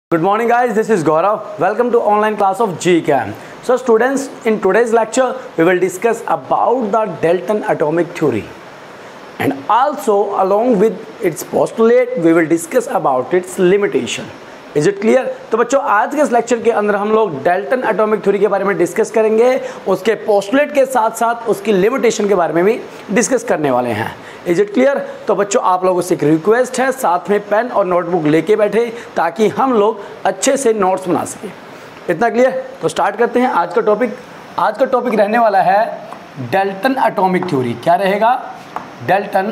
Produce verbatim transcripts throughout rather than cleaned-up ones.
Good morning guys, this is Gaurav. Welcome to online class of G Chem. So students, in today's lecture we will discuss about the Dalton atomic theory and also along with its postulate we will discuss about its limitation. Is it clear? तो बच्चों आज के इस lecture के अंदर हम लोग Dalton atomic theory के बारे में डिस्कस करेंगे, उसके पोस्टुलेट के साथ साथ उसकी लिमिटेशन के बारे में भी डिस्कस करने वाले हैं. Is it clear? तो बच्चों आप लोगों से एक रिक्वेस्ट है, साथ में पेन और नोटबुक लेके बैठे ताकि हम लोग अच्छे से नोट्स बना सकें. इतना क्लियर? तो स्टार्ट करते हैं आज का टॉपिक. आज का टॉपिक रहने वाला है डाल्टन एटॉमिक थ्योरी. क्या रहेगा? Dalton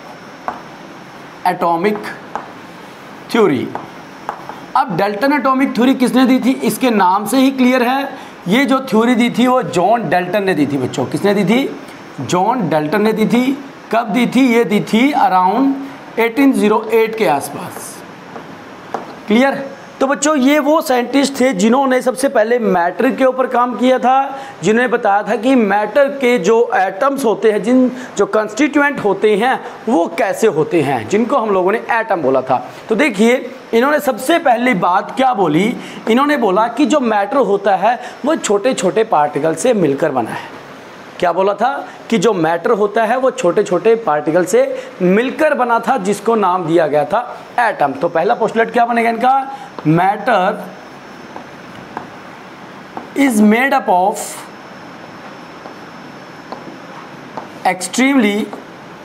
atomic theory. अब डाल्टन एटॉमिक थ्योरी किसने दी थी? इसके नाम से ही क्लियर है. ये जो थ्योरी दी थी वो जॉन डाल्टन ने दी थी. बच्चों किसने दी थी? जॉन डाल्टन ने दी थी. कब दी थी? ये दी थी अराउंड अठारह सौ आठ के आसपास. क्लियर? तो बच्चों ये वो साइंटिस्ट थे जिन्होंने सबसे पहले मैटर के ऊपर काम किया था, जिन्होंने बताया था कि मैटर के जो एटम्स होते हैं, जिन जो कंस्टिट्यूएंट होते हैं वो कैसे होते हैं, जिनको हम लोगों ने एटम बोला था. तो देखिए इन्होंने सबसे पहली बात क्या बोली? इन्होंने बोला कि जो मैटर होता है वो छोटे छोटे पार्टिकल से मिलकर बना है. क्या बोला था? कि जो मैटर होता है वो छोटे छोटे पार्टिकल से मिलकर बना था, जिसको नाम दिया गया था एटम. तो पहला पोस्टुलेट क्या बनेगा इनका? Matter is made up of extremely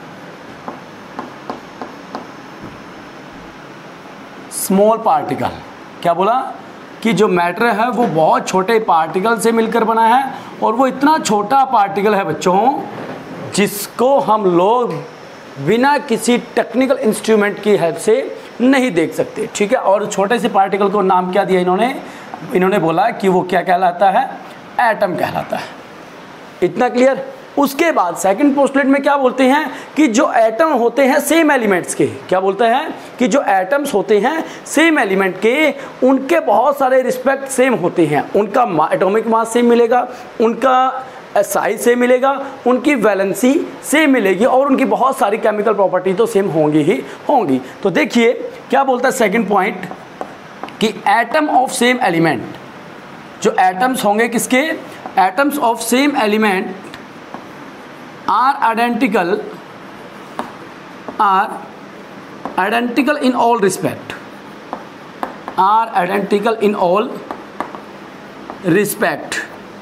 small particle. क्या बोला? कि जो मैटर है वो बहुत छोटे पार्टिकल से मिलकर बना है, और वो इतना छोटा पार्टिकल है बच्चों जिसको हम लोग बिना किसी टेक्निकल इंस्ट्रूमेंट की हेल्प से नहीं देख सकते. ठीक है? और छोटे से पार्टिकल को नाम क्या दिया इन्होंने? इन्होंने बोला कि वो क्या कहलाता है? एटम कहलाता है. इतना क्लियर? उसके बाद सेकंड पोस्टुलेट में क्या बोलते हैं? कि जो एटम होते हैं सेम एलिमेंट्स के. क्या बोलते हैं? कि जो एटम्स होते हैं सेम एलिमेंट के, उनके बहुत सारे रिस्पेक्ट सेम होते हैं. उनका एटॉमिक मास सेम मिलेगा, उनका साइज सेम मिलेगा, उनकी वैलेंसी सेम मिलेगी, और उनकी बहुत सारी केमिकल प्रॉपर्टी तो सेम होंगी ही होंगी. तो देखिए क्या बोलता है सेकंड पॉइंट, कि एटम ऑफ सेम एलिमेंट, जो एटम्स होंगे किसके? Atoms of same element are identical are identical in all respect are identical in all respect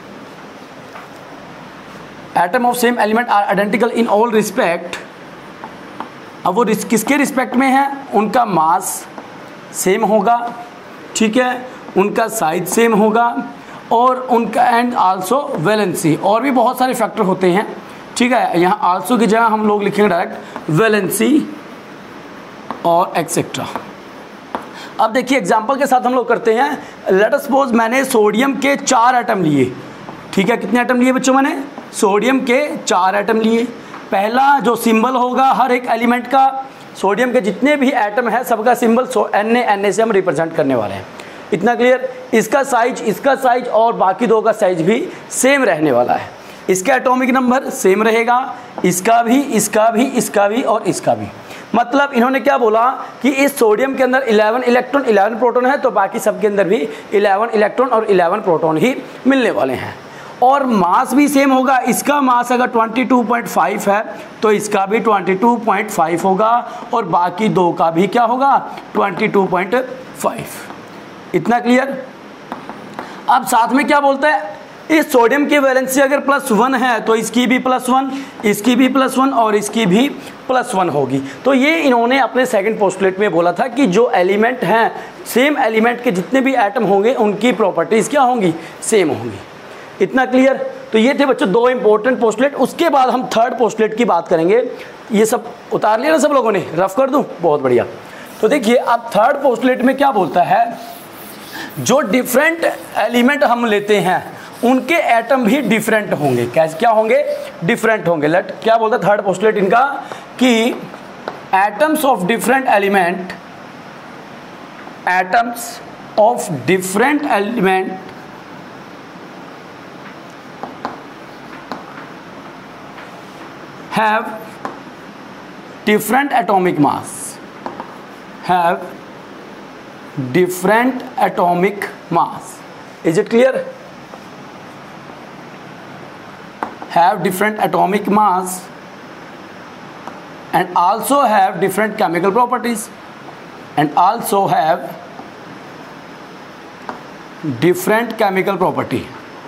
atom of same element are identical in all respect. अब वो किसके respect में है? उनका mass same होगा, ठीक है, उनका साइज सेम होगा, और उनका एंड आल्सो वैलेंसी. और भी बहुत सारे फैक्टर होते हैं. ठीक है? यहाँ आल्सो की जगह हम लोग लिखेंगे डायरेक्ट वैलेंसी और एक्सेट्रा. अब देखिए एग्जांपल के साथ हम लोग करते हैं. लेट अस सपोज मैंने सोडियम के चार एटम लिए. ठीक है? कितने एटम लिए बच्चों? मैंने सोडियम के चार एटम लिए. पहला जो सिंबल होगा हर एक एलिमेंट का, सोडियम के जितने भी एटम है सबका symbol N A N A से हम रिप्रेजेंट करने वाले हैं. इतना क्लियर? इसका साइज, इसका साइज और बाकी दो का साइज भी सेम रहने वाला है. इसका एटॉमिक नंबर सेम रहेगा, इसका भी, इसका भी, इसका भी और इसका भी. मतलब इन्होंने क्या बोला कि इस सोडियम के अंदर ग्यारह इलेक्ट्रॉन ग्यारह प्रोटॉन है, तो बाकी सब के अंदर भी ग्यारह इलेक्ट्रॉन और ग्यारह प्रोटॉन ही मिलने वाले हैं. और मास भी सेम होगा. इसका मास अगर बाईस पॉइंट पाँच है तो इसका भी बाईस पॉइंट पाँच होगा, और बाकी दो का भी क्या होगा? बाईस पॉइंट पाँच. इतना क्लियर? अब साथ में क्या बोलता है? इस सोडियम की वैलेंसी अगर प्लस वन है तो इसकी भी प्लस वन, इसकी भी प्लस वन और इसकी भी प्लस वन होगी. तो ये इन्होंने अपने सेकंड पोस्टुलेट में बोला था कि जो एलिमेंट हैं सेम एलिमेंट के जितने भी एटम होंगे उनकी प्रॉपर्टीज़ क्या होंगी? सेम होंगी. इतना क्लियर? तो ये थे बच्चों दो इंपॉर्टेंट पोस्टुलेट. उसके बाद हम थर्ड पोस्टुलेट की बात करेंगे. ये सब उतार लिया ना सब लोगों ने? रफ कर दूँ? बहुत बढ़िया. तो देखिए अब थर्ड पोस्टुलेट में क्या बोलता है? जो डिफरेंट एलिमेंट हम लेते हैं उनके एटम भी डिफरेंट होंगे. कैसे क्या होंगे? डिफरेंट होंगे. लेट क्या बोलता है थर्ड पोस्टुलेट इनका? कि atoms of different element atoms of different element have different atomic mass have different atomic mass. Is it clear? Have different atomic mass and also have different chemical properties and also have different chemical property.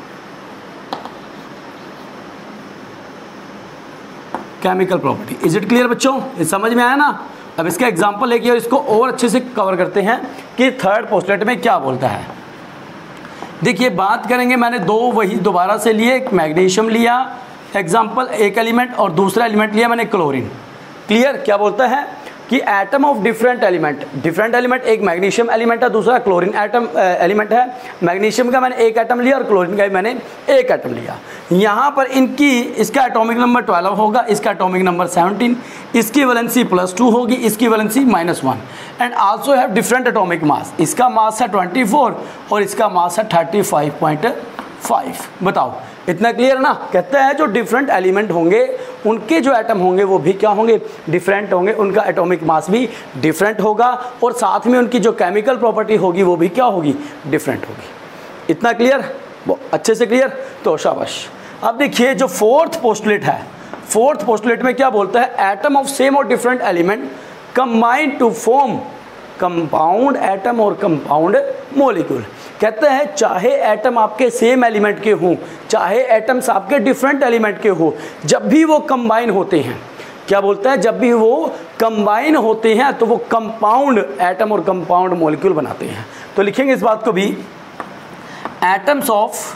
Chemical property. Is it clear बच्चों? ये समझ में आया ना? अब इसका example लेके और इसको और अच्छे से कवर करते हैं कि थर्ड पोस्टुलेट में क्या बोलता है. देखिए बात करेंगे, मैंने दो वही दोबारा से लिए, एक मैग्नीशियम लिया एग्जांपल एक एलिमेंट और दूसरा एलिमेंट लिया मैंने क्लोरीन. क्लियर? क्या बोलता है कि atom of different element, different element, एक मैग्नीशियम एलिमेंट है दूसरा क्लोरीन एटम एलिमेंट है. मैग्नीशियम का मैंने एक एटम लिया और क्लोरीन का भी मैंने एक एटम लिया. यहाँ पर इनकी, इसका एटॉमिक नंबर ट्वेल्व होगा, इसका एटॉमिक नंबर सेवनटीन, इसकी वैलेंसी प्लस टू होगी, इसकी valency minus one. And also have different atomic mass. इसका मास है ट्वेंटी फोर और इसका मास है थर्टी फाइव पॉइंट फाइव. बताओ इतना क्लियर ना? कहते हैं जो डिफरेंट एलिमेंट होंगे उनके जो एटम होंगे वो भी क्या होंगे? डिफरेंट होंगे. उनका एटॉमिक मास भी डिफरेंट होगा और साथ में उनकी जो केमिकल प्रॉपर्टी होगी वो भी क्या होगी? डिफरेंट होगी. इतना क्लियर? वो अच्छे से क्लियर? तो शाबाश. अब देखिए जो फोर्थ पोस्टुलेट है, फोर्थ पोस्टुलेट में क्या बोलता है? एटम ऑफ सेम और different element combined to form compound atom और कंपाउंड मॉलिक्यूल. कहते हैं चाहे एटम आपके सेम एलिमेंट के हों, चाहे एटम्स आपके डिफरेंट एलिमेंट के हो, जब भी वो कंबाइन होते हैं, क्या बोलता है? जब भी वो कंबाइन होते हैं तो वो कंपाउंड एटम और कंपाउंड मॉलिक्यूल बनाते हैं. तो लिखेंगे इस बात को भी, एटम्स ऑफ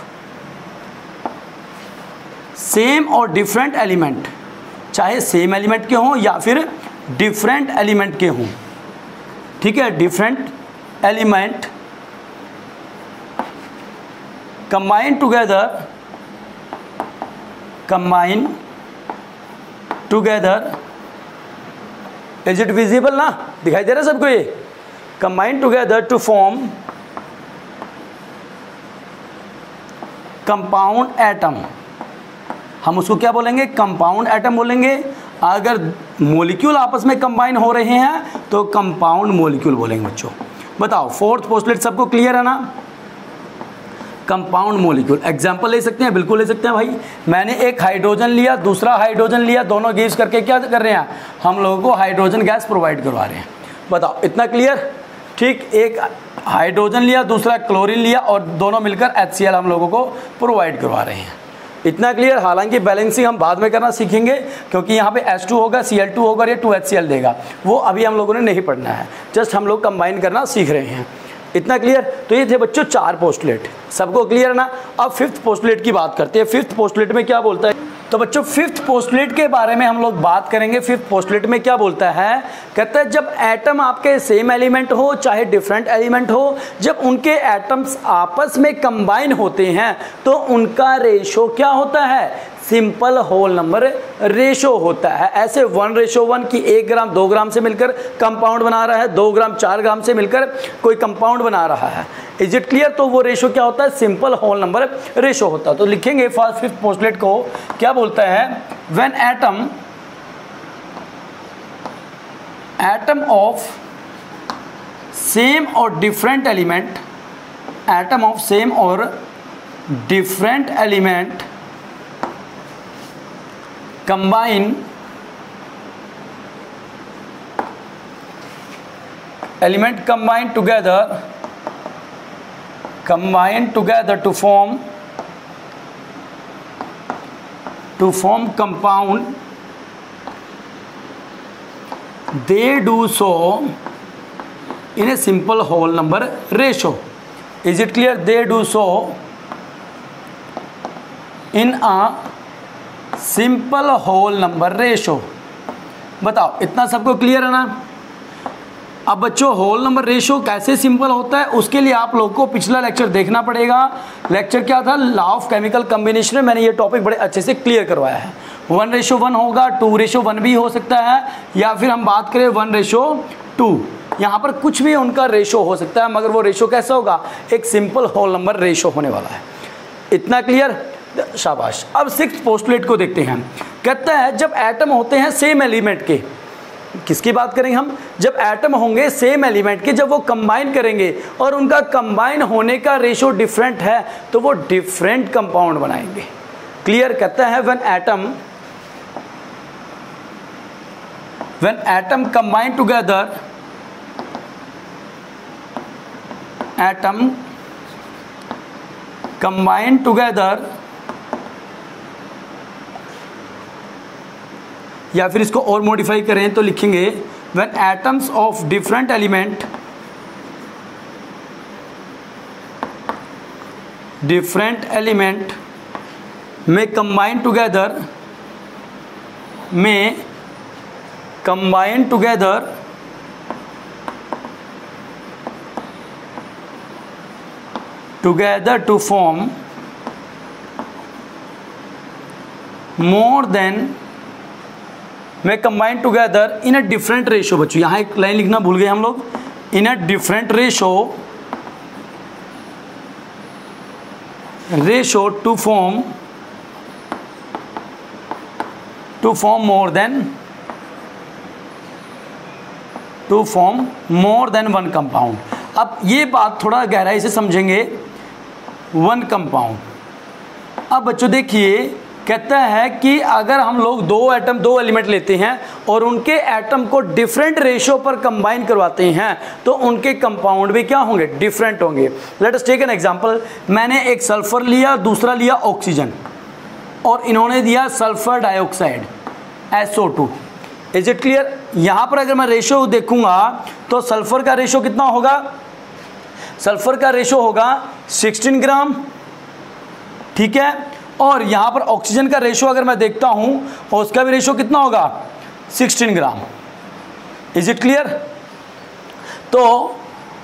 सेम और डिफरेंट एलिमेंट, चाहे सेम एलिमेंट के हों या फिर डिफरेंट एलिमेंट के हों. ठीक है? Different element combine together, combine together, is it visible ना? दिखाई दे रहा है सबको? ये combine together to form compound atom. हम उसको क्या बोलेंगे? कंपाउंड एटम बोलेंगे. अगर मॉलिक्यूल आपस में कंबाइन हो रहे हैं तो कंपाउंड मॉलिक्यूल बोलेंगे बच्चों. बताओ फोर्थ पोस्टुलेट सबको क्लियर है ना? कंपाउंड मॉलिक्यूल एग्जांपल ले सकते हैं, बिल्कुल ले सकते हैं भाई. मैंने एक हाइड्रोजन लिया, दूसरा हाइड्रोजन लिया, दोनों गैस करके क्या कर रहे हैं? हम लोगों को हाइड्रोजन गैस प्रोवाइड करवा रहे हैं. बताओ इतना क्लियर? ठीक, एक हाइड्रोजन लिया, दूसरा क्लोरीन लिया और दोनों मिलकर एच सी एल हम लोगों को प्रोवाइड करवा रहे हैं. इतना क्लियर? हालांकि बैलेंसिंग हम बाद में करना सीखेंगे क्योंकि यहाँ पे एच टू होगा, सी एल टू होगा और ये टू एच सी एल देगा, वो अभी हम लोगों ने नहीं पढ़ना है. जस्ट हम लोग कंबाइन करना सीख रहे हैं. इतना क्लियर? तो ये थे बच्चों चार पोस्टुलेट. सबको क्लियर है ना? अब फिफ्थ पोस्टुलेट की बात करते हैं. फिफ्थ पोस्टुलेट में क्या बोलता है? तो बच्चों फिफ्थ पोस्टुलेट के बारे में हम लोग बात करेंगे. फिफ्थ पोस्टुलेट में क्या बोलता है? कहता है जब एटम आपके सेम एलिमेंट हो चाहे डिफरेंट एलिमेंट हो, जब उनके एटम्स आपस में कंबाइन होते हैं तो उनका रेशो क्या होता है? सिंपल होल नंबर रेशो होता है. ऐसे वन रेशो वन की एक ग्राम दो ग्राम से मिलकर कंपाउंड बना रहा है, दो ग्राम चार ग्राम से मिलकर कोई कंपाउंड बना रहा है. Is it clear? तो वो रेशो क्या होता है? सिंपल होल नंबर रेशो होता है. तो लिखेंगे फर्स्ट फिफ्थ पोस्टुलेट को. क्या बोलता है? When atom atom of same और different element, atom of same और different element combine element combine together combine together to form to form compound, they do so in a simple whole number ratio. Is it clear? They do so in a simple whole number ratio. बताओ इतना सबको clear है ना? अब बच्चों whole number ratio कैसे simple होता है उसके लिए आप लोगों को पिछला लेक्चर देखना पड़ेगा. लेक्चर क्या था? लॉ ऑफ केमिकल कॉम्बिनेशन में मैंने ये टॉपिक बड़े अच्छे से क्लियर करवाया है. वन रेशो वन होगा, टू रेशो वन भी हो सकता है, या फिर हम बात करें वन रेशो टू. यहाँ पर कुछ भी उनका रेशो हो सकता है, मगर वो रेशो कैसा होगा? एक सिंपल होल नंबर रेशो होने वाला है. इतना क्लियर? शाबाश. अब सिक्स्थ पोस्टुलेट को देखते हैं. कहता है जब एटम होते हैं सेम एलिमेंट के, किसकी बात करेंगे हम, जब एटम होंगे सेम एलिमेंट के, जब वो कंबाइन करेंगे और उनका कंबाइन होने का रेशो डिफरेंट है तो वो डिफरेंट कंपाउंड बनाएंगे। क्लियर? कहता है when atom when atom combine together atom combine together, या फिर इसको और मॉडिफाई करें तो लिखेंगे when atoms of different element different element may combine together may combine together together to form more than may combine together in a different ratio. बच्चों यहाँ एक लाइन लिखना भूल गए हम लोग, in a different ratio ratio to form to form more than to form more then one compound. अब ये बात थोड़ा गहराई से समझेंगे, वन कंपाउंड। अब बच्चों देखिए, कहता है कि अगर हम लोग दो एटम दो एलिमेंट लेते हैं और उनके एटम को डिफरेंट रेशो पर कंबाइन करवाते हैं तो उनके कंपाउंड भी क्या होंगे, डिफरेंट होंगे। Let us take an example, मैंने एक सल्फर लिया, दूसरा लिया ऑक्सीजन, और इन्होंने दिया sulphur dioxide S O two. Is it clear? यहाँ पर अगर मैं रेशो देखूंगा तो सल्फर का रेशो कितना होगा, सल्फर का रेशो होगा सिक्सटीन ग्राम, ठीक है, और यहाँ पर ऑक्सीजन का रेशो अगर मैं देखता हूँ और उसका भी रेशो कितना होगा, sixteen gram. Is it clear? तो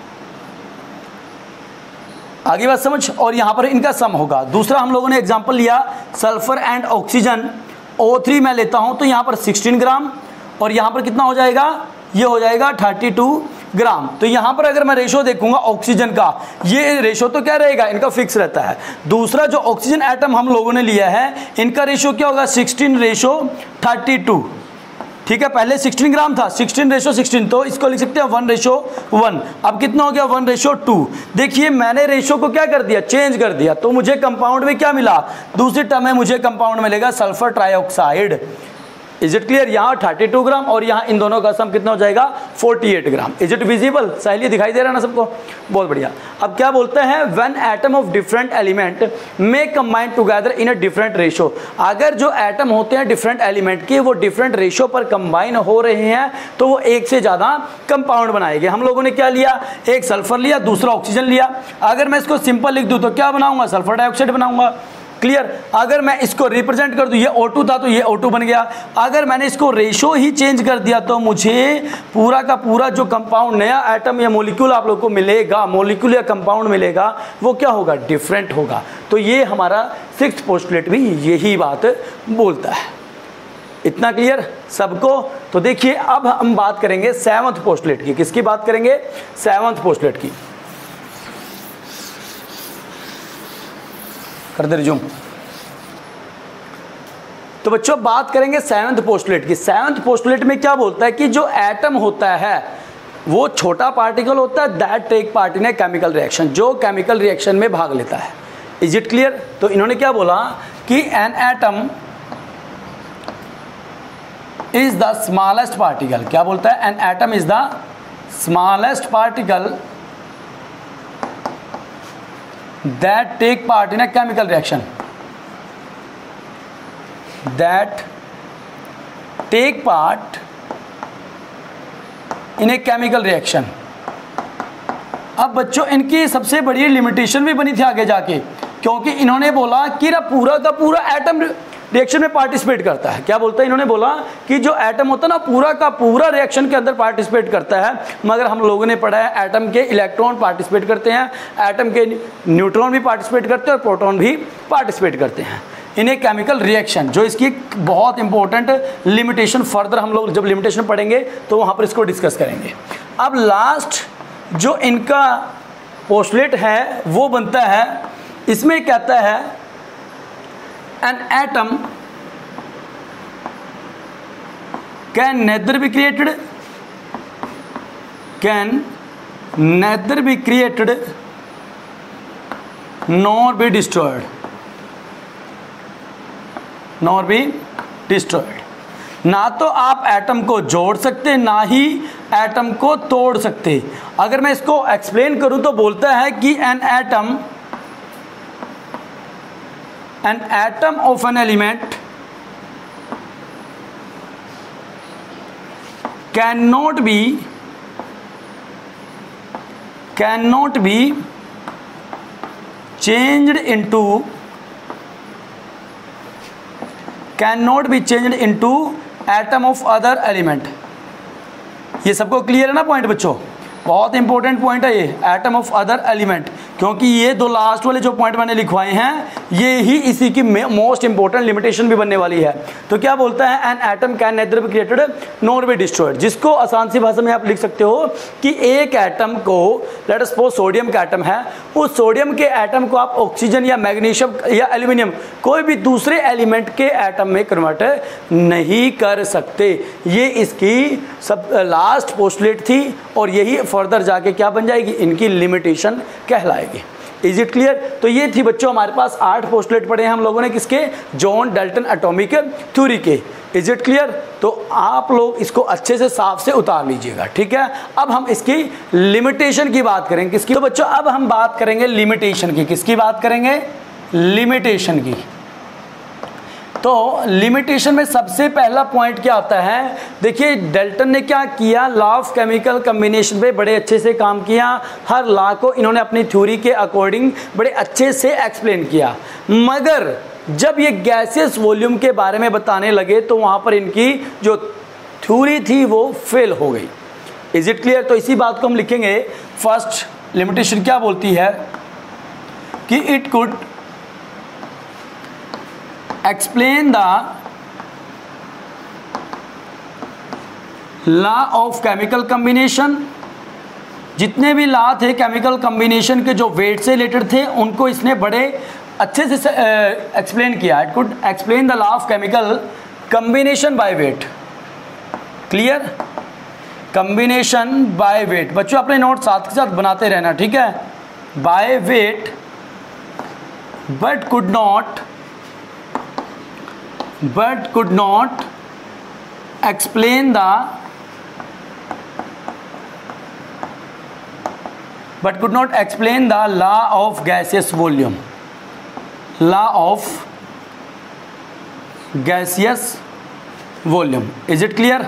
आगे बात समझ, और यहाँ पर इनका सम होगा। दूसरा हम लोगों ने एग्जांपल लिया sulphur and oxygen, O three मैं लेता हूँ तो यहाँ पर सिक्सटीन ग्राम और यहाँ पर कितना हो जाएगा, ये हो जाएगा थर्टी टू ग्राम। तो यहाँ पर अगर मैं रेशो देखूंगा ऑक्सीजन का, ये रेशो तो क्या रहेगा, इनका फिक्स रहता है। दूसरा जो ऑक्सीजन एटम हम लोगों ने लिया है, इनका रेशो क्या होगा, सिक्सटीन रेशो थर्टी टू, ठीक है। पहले सिक्सटीन ग्राम था, सिक्सटीन रेशो सिक्सटीन, तो इसको लिख सकते हैं वन रेशो वन। अब कितना हो गया, वन रेशो टू। देखिए मैंने रेशो को क्या कर दिया, चेंज कर दिया, तो मुझे कंपाउंड में क्या मिला, दूसरी टर्म में मुझे कंपाउंड मिलेगा sulphur trioxide. Is it clear? यहाँ थर्टी टू ग्राम और यहाँ इन दोनों का सम कितना हो जाएगा, forty eight gram. Is it visible? Saili दिखाई दे रहा है ना सबको? बहुत बढ़िया। अब क्या बोलते हैं, when atom of different element may combine together in a different ratio. अगर जो एटम होते हैं डिफरेंट एलिमेंट के, वो डिफरेंट रेशो पर कंबाइन हो रहे हैं तो वो एक से ज़्यादा कंपाउंड बनाएंगे। हम लोगों ने क्या लिया, एक सल्फर लिया, दूसरा ऑक्सीजन लिया। अगर मैं इसको सिंपल लिख दूँ तो क्या बनाऊंगा, सल्फर डाइऑक्साइड बनाऊंगा। क्लियर? अगर मैं इसको रिप्रेजेंट कर दूं, ये ओ टू था तो ये ओ टू बन गया। अगर मैंने इसको रेशो ही चेंज कर दिया तो मुझे पूरा का पूरा जो कंपाउंड, नया एटम या मॉलिक्यूल आप लोग को मिलेगा, मॉलिक्यूल या कंपाउंड मिलेगा, वो क्या होगा, डिफरेंट होगा। तो ये हमारा सिक्स्थ पोस्टुलेट भी यही बात बोलता है। इतना क्लियर सबको? तो देखिए अब हम बात करेंगे सेवंथ पोस्टुलेट की। किसकी बात करेंगे, सेवंथ पोस्टुलेट की। कर दे रिज्यूम। तो बच्चों बात करेंगे सेवंथ पोस्टुलेट की। सेवंथ पोस्टुलेट में क्या बोलता है कि जो एटम होता है वो छोटा पार्टिकल होता है, that take part in a chemical reaction, जो केमिकल रिएक्शन में भाग लेता है। Is it clear? तो इन्होंने क्या बोला कि an atom is the smallest particle. क्या बोलता है, an atom is the smallest particle that take part in a chemical reaction, that take part in a chemical reaction। अब बच्चों इनकी सबसे बड़ी लिमिटेशन भी बनी थी आगे जाके, क्योंकि इन्होंने बोला कि ना पूरा का पूरा एटम रिएक्शन में पार्टिसिपेट करता है। क्या बोलता है, इन्होंने बोला कि जो एटम होता है ना पूरा का पूरा रिएक्शन के अंदर पार्टिसिपेट करता है, मगर हम लोगों ने पढ़ा है एटम के इलेक्ट्रॉन पार्टिसिपेट करते हैं, एटम के न्यूट्रॉन भी पार्टिसिपेट करते हैं और प्रोटॉन भी पार्टिसिपेट करते हैं इन ए केमिकल रिएक्शन। जो इसकी बहुत इंपॉर्टेंट लिमिटेशन, फर्दर हम लोग जब लिमिटेशन पढ़ेंगे तो वहाँ पर इसको डिस्कस करेंगे। अब लास्ट जो इनका पोस्टुलेट है वो बनता है, इसमें कहता है an atom can neither be created can neither be created nor be destroyed nor be destroyed. ना तो आप एटम को जोड़ सकते ना ही एटम को तोड़ सकते। अगर मैं इसको एक्सप्लेन करूं तो बोलता है कि an atom an atom of an element cannot be cannot be changed into cannot be changed into atom of other element. ये सबको क्लियर है ना पॉइंट बच्चों? बहुत इंपॉर्टेंट पॉइंट है ये, एटम ऑफ अदर एलिमेंट, क्योंकि ये दो लास्ट वाले जो पॉइंट मैंने लिखवाए हैं ये ही इसी की मोस्ट इंपॉर्टेंट लिमिटेशन भी बनने वाली है। तो क्या बोलता है, an atom can neither be created nor be destroyed, जिसको आसान सी भाषा में आप लिख सकते हो कि एक एटम को, लेट अस सपोज सोडियम का एटम है, उस सोडियम के एटम को आप ऑक्सीजन या मैग्नीशियम या एल्यूमिनियम कोई भी दूसरे एलिमेंट के एटम में कन्वर्ट नहीं कर सकते। ये इसकी सब लास्ट पोस्टुलेट थी और यही फर्दर जाके क्या बन जाएगी, इनकी लिमिटेशन कहलाएगी। Is it clear? तो ये थी बच्चों हमारे पास आठ पोस्टुलेट पढ़े हैं हम लोगों ने, किसके, जॉन डाल्टन एटॉमिक थ्योरी के। Is it clear? तो आप लोग इसको अच्छे से साफ से उतार लीजिएगा, ठीक है। अब हम इसकी लिमिटेशन की बात करेंगे, किसकी? तो बच्चों अब हम बात करेंगे लिमिटेशन की। किसकी बात करेंगे? लिमिटेशन की। तो लिमिटेशन में सबसे पहला पॉइंट क्या आता है, देखिए डाल्टन ने क्या किया, लॉ ऑफ केमिकल कम्बिनेशन पे बड़े अच्छे से काम किया। हर लॉ को इन्होंने अपनी थ्योरी के अकॉर्डिंग बड़े अच्छे से एक्सप्लेन किया, मगर जब ये गैसियस वॉल्यूम के बारे में बताने लगे तो वहाँ पर इनकी जो थ्योरी थी वो फेल हो गई। Is it clear? तो इसी बात को हम लिखेंगे। फर्स्ट लिमिटेशन क्या बोलती है कि it could explain the law of chemical combination. जितने भी लॉ थे केमिकल कम्बिनेशन के जो वेट से रिलेटेड थे उनको इसने बड़े अच्छे से एक्सप्लेन किया। It could explain the law of chemical combination by weight. Clear? Combination by weight. बच्चों अपने नोट साथ के साथ बनाते रहना, ठीक है। By weight but could not but could not explain the but could not explain the law of gaseous volume law of gaseous volume। is it clear?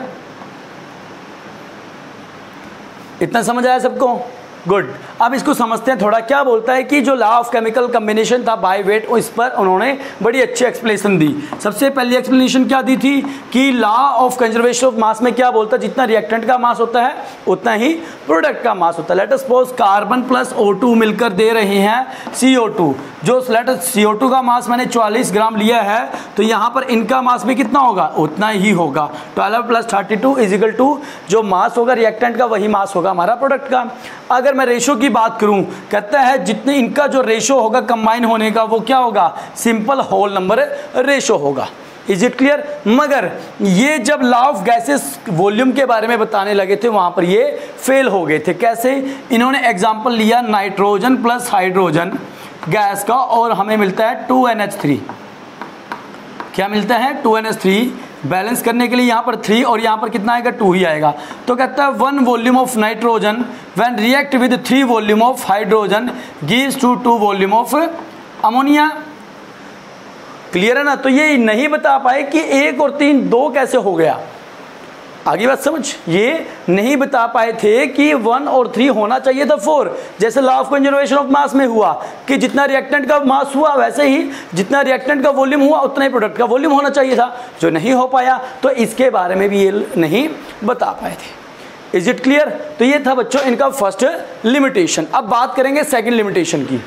इतना समझ आया सबको? गुड। अब इसको समझते हैं थोड़ा। क्या बोलता है कि जो लॉ ऑफ केमिकल कम्बिनेशन था बाय वेट, इस पर उन्होंने बड़ी अच्छी एक्सप्लेनेशन दी। सबसे पहली एक्सप्लेनेशन क्या दी थी कि law of conservation of mass में क्या बोलता है, जितना रिएक्टेंट का मास होता है उतना ही प्रोडक्ट का मास होता है। Let us suppose carbon plus O two मिलकर दे रहे हैं सी ओ टू। जो let us C O two का मास मैंने चौवालीस ग्राम लिया है तो यहाँ पर इनका मास भी कितना होगा, उतना ही होगा। Twelve plus thirty two is equal to जो मास होगा रिएक्टेंट का वही मास होगा हमारा प्रोडक्ट का। अगर मैं रेशो की बात करूं, कहता है जितने इनका जो रेशो होगा कंबाइन होने का वो क्या होगा, सिंपल होल नंबर रेशो होगा। Is it clear? मगर ये जब लॉ ऑफ गैसेस वॉल्यूम के बारे में बताने लगे थे वहां पर ये फेल हो गए थे। कैसे? इन्होंने एग्जांपल लिया नाइट्रोजन प्लस हाइड्रोजन गैस का और हमें मिलता है टू एन एच थ्री। क्या मिलता है? Two N H three. Balance करने के लिए यहाँ पर थ्री और यहाँ पर कितना आएगा, टू ही आएगा। तो कहता है one volume of nitrogen when react with three volume of hydrogen gives two two volume of ammonia. Clear है ना? तो ये नहीं बता पाए कि एक और तीन दो कैसे हो गया। आगे बात समझ? ये नहीं बता पाए थे कि वन और थ्री होना चाहिए था फोर। जैसे law of conservation of mass में हुआ कि जितना रिएक्टेंट का मास हुआ वैसे ही जितना रिएक्टेंट का वॉल्यूम हुआ उतना ही प्रोडक्ट का वॉल्यूम होना चाहिए था, जो नहीं हो पाया। तो इसके बारे में भी ये नहीं बता पाए थे। Is it clear? तो ये था बच्चों इनका फर्स्ट लिमिटेशन। अब बात करेंगे सेकेंड लिमिटेशन की।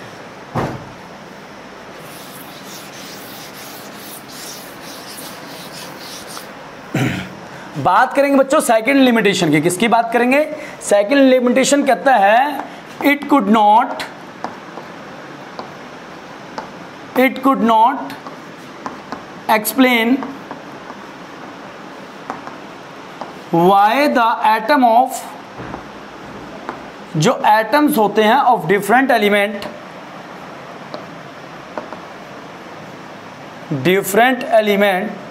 बात करेंगे बच्चों सेकंड लिमिटेशन की। किसकी बात करेंगे? सेकंड लिमिटेशन कहता है it could not it could not explain why the atom of, जो एटम्स होते हैं of different element, different element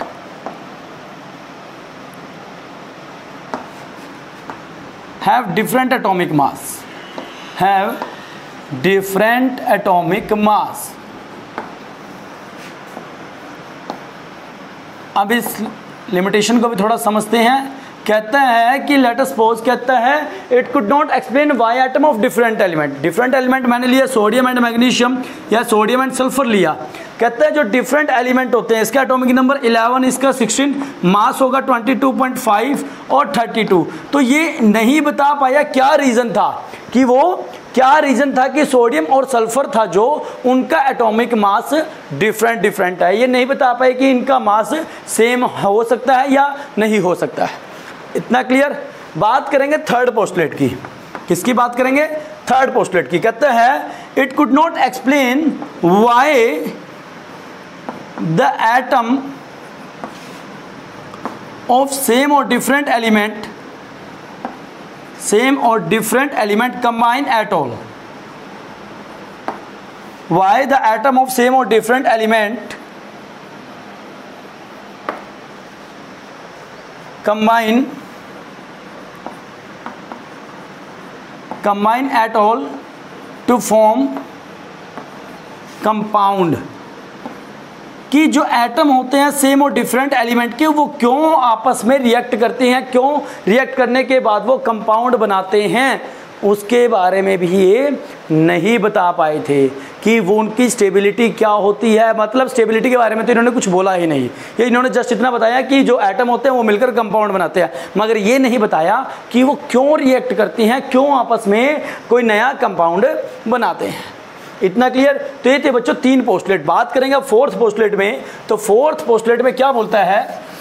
have different atomic mass, have different atomic mass. अब इस लिमिटेशन को भी थोड़ा समझते हैं। कहता है कि लेट अस सपोज, कहता है it could not explain why atom of different element. Different element मैंने लिया सोडियम एंड मैग्नीशियम या सोडियम एंड सल्फर लिया। कहता है जो डिफरेंट एलिमेंट होते हैं, इसका एटॉमिक नंबर इलेवन, इसका सिक्सटीन, मास होगा ट्वेंटी टू पॉइंट फाइव और थर्टी टू। तो ये नहीं बता पाया क्या रीज़न था, कि वो क्या रीज़न था कि सोडियम और सल्फर था जो उनका एटॉमिक मास डिफरेंट डिफरेंट है। ये नहीं बता पाए कि इनका मास सेम हो सकता है या नहीं हो सकता है। इतना क्लियर। बात करेंगे थर्ड पोस्टुलेट की। किसकी बात करेंगे? थर्ड पोस्टुलेट की। कहते हैं it could not explain why the atom of same और डिफरेंट एलिमेंट, सेम और different element combine at all. Why the atom of same और different element combine combine at all to form compound। कि जो atom होते हैं same और different element के, वो क्यों आपस में रिएक्ट करते हैं, क्यों रिएक्ट करने के बाद वो कंपाउंड बनाते हैं, उसके बारे में भी ये नहीं बता पाए थे कि वो उनकी स्टेबिलिटी क्या होती है। मतलब स्टेबिलिटी के बारे में तो इन्होंने कुछ बोला ही नहीं। ये इन्होंने जस्ट इतना बताया कि जो एटम होते हैं वो मिलकर कंपाउंड बनाते हैं, मगर ये नहीं बताया कि वो क्यों रिएक्ट करती हैं, क्यों आपस में कोई नया कंपाउंड बनाते हैं। इतना क्लियर। तो ये थे बच्चों तीन पोस्टुलेट। बात करेंगे फोर्थ पोस्टुलेट में। तो फोर्थ पोस्टुलेट में क्या बोलता है?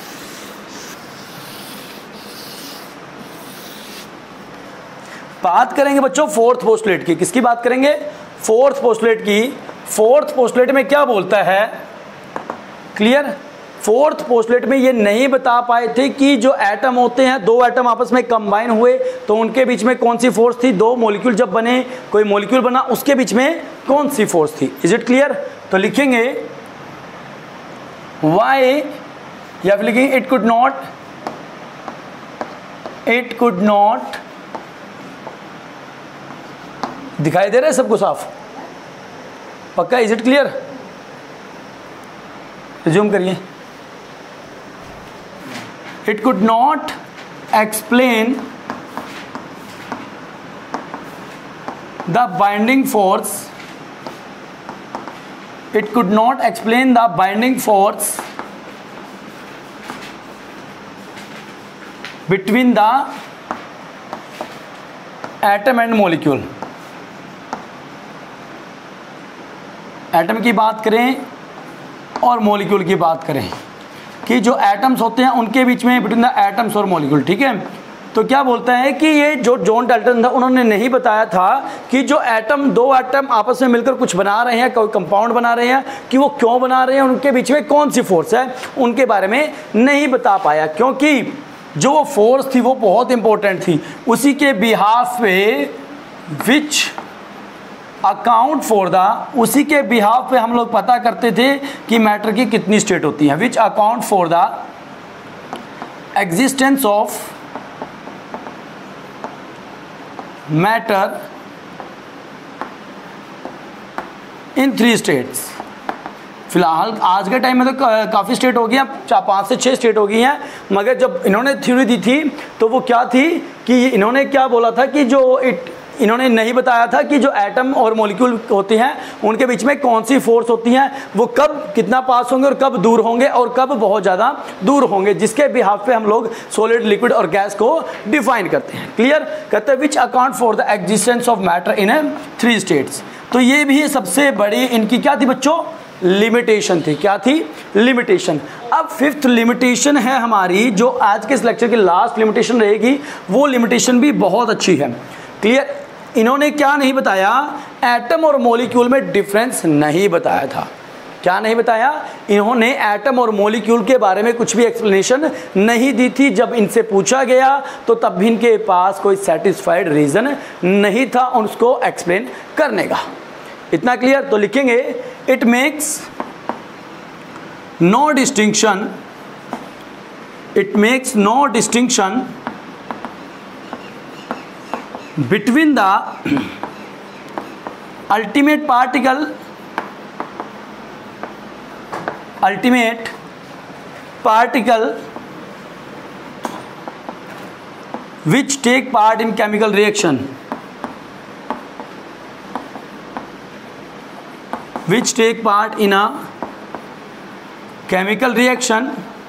बात करेंगे बच्चों फोर्थ पोस्टुलेट की। किसकी बात करेंगे? फोर्थ पोस्टुलेट की। फोर्थ पोस्टुलेट में क्या बोलता है? क्लियर। फोर्थ पोस्टुलेट में ये नहीं बता पाए थे कि जो एटम होते हैं, दो एटम आपस में कंबाइन हुए तो उनके बीच में कौन सी फोर्स थी, दो मॉलिक्यूल जब बने, कोई मॉलिक्यूल बना, उसके बीच में कौन सी फोर्स थी। Is it clear? तो लिखेंगे वाई, या फिर लिखेंगे it could not, it could not, दिखाई दे रहा है सबको साफ? पक्का? Is it clear? रिज्यूम करिए। It could not explain the binding force, it could not explain the binding force between the atom and molecule. Atom की बात करें और मॉलिक्यूल की बात करें कि जो एटम्स होते हैं उनके बीच में बिटवीन द एटम्स और मॉलिक्यूल, ठीक है। तो क्या बोलता है कि ये जो जॉन डाल्टन था उन्होंने नहीं बताया था कि जो एटम, दो एटम आपस में मिलकर कुछ बना रहे हैं, कोई कंपाउंड बना रहे हैं, कि वो क्यों बना रहे हैं, उनके बीच में कौन सी फोर्स है, उनके बारे में नहीं बता पाया। क्योंकि जो वो फोर्स थी वो बहुत इंपॉर्टेंट थी, उसी के बिहाफ पे विच अकाउंट फॉर द, उसी के बिहाफ पे हम लोग पता करते थे कि मैटर की कितनी स्टेट होती हैं। Which account for the existence of matter in three states. फिलहाल आज के टाइम में तो काफ़ी स्टेट हो गई हैं, चार पाँच से छः स्टेट हो गई हैं, मगर जब इन्होंने थ्योरी दी थी तो वो क्या थी कि इन्होंने क्या बोला था कि जो इट इन्होंने नहीं बताया था कि जो एटम और मॉलिक्यूल होते हैं उनके बीच में कौन सी फोर्स होती हैं, वो कब कितना पास होंगे और कब दूर होंगे और कब बहुत ज़्यादा दूर होंगे, जिसके बिहाफ पे हम लोग सॉलिड, लिक्विड और गैस को डिफाइन करते हैं। क्लियर? कहते हैं which account for the existence of matter in a three states. तो ये भी सबसे बड़ी इनकी क्या थी बच्चों? लिमिटेशन थी। क्या थी? लिमिटेशन। अब फिफ्थ लिमिटेशन है हमारी, जो आज के इस लेक्चर की लास्ट लिमिटेशन रहेगी, वो लिमिटेशन भी बहुत अच्छी है। क्लियर? इन्होंने क्या नहीं बताया? एटम और मॉलिक्यूल में डिफरेंस नहीं बताया था। क्या नहीं बताया? इन्होंने एटम और मॉलिक्यूल के बारे में कुछ भी एक्सप्लेनेशन नहीं दी थी। जब इनसे पूछा गया तो तब भी इनके पास कोई सेटिस्फाइड रीज़न नहीं था उसको एक्सप्लेन करने का। इतना क्लियर? तो लिखेंगे it makes no distinction, it makes no distinction between the ultimate particle ultimate particle which take part in chemical reaction, which take part in a chemical reaction,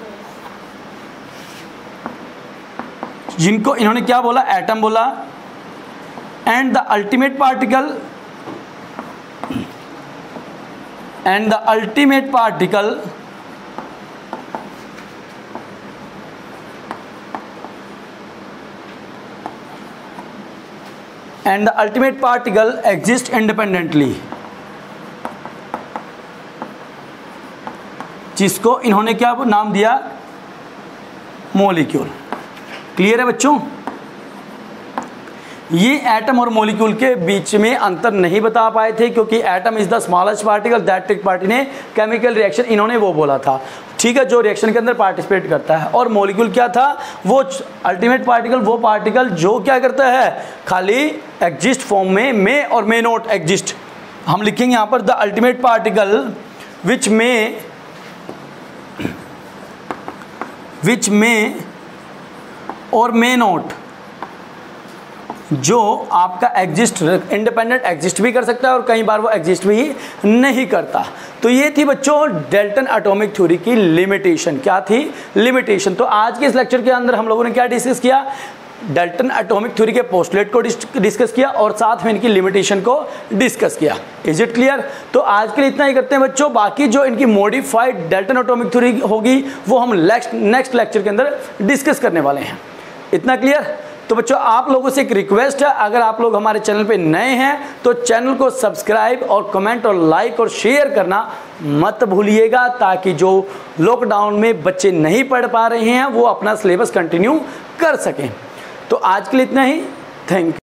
जिनको इन्होंने क्या बोला? एटम बोला। And the ultimate particle and the ultimate particle and the ultimate particle exist independently, जिसको इन्होंने क्या नाम दिया? मॉलिक्यूल। क्लियर है बच्चों? ये एटम और मॉलिक्यूल के बीच में अंतर नहीं बता पाए थे क्योंकि atom is the smallest particle that take part in a chemical reaction, इन्होंने वो बोला था। ठीक है, जो रिएक्शन के अंदर पार्टिसिपेट करता है। और मॉलिक्यूल क्या था? वो अल्टीमेट पार्टिकल, वो पार्टिकल जो क्या करता है? खाली एग्जिस्ट फॉर्म में, मे और मे नॉट एग्जिस्ट। हम लिखेंगे यहाँ पर the ultimate particle which may which may और मे नॉट, जो आपका एग्जिस्ट, इंडिपेंडेंट एग्जिस्ट भी कर सकता है और कई बार वो एग्जिस्ट भी नहीं करता। तो ये थी बच्चों डाल्टन एटॉमिक थ्योरी की लिमिटेशन। क्या थी? लिमिटेशन। तो आज के इस लेक्चर के अंदर हम लोगों ने क्या डिस्कस किया? डाल्टन एटॉमिक थ्योरी के पोस्टुलेट को डिस्कस किया और साथ में इनकी लिमिटेशन को डिस्कस किया। Is it clear? तो आज के लिए इतना ही करते हैं बच्चों। बाकी जो इनकी मॉडिफाइड डाल्टन एटॉमिक थ्योरी होगी वो हम नेक्स्ट नेक्स्ट लेक्चर के अंदर डिस्कस करने वाले हैं। इतना क्लियर? तो बच्चों आप लोगों से एक रिक्वेस्ट है, अगर आप लोग हमारे चैनल पे नए हैं तो चैनल को सब्सक्राइब और कमेंट और लाइक और शेयर करना मत भूलिएगा, ताकि जो लॉकडाउन में बच्चे नहीं पढ़ पा रहे हैं वो अपना सिलेबस कंटिन्यू कर सकें। तो आज के लिए इतना ही। Thank you.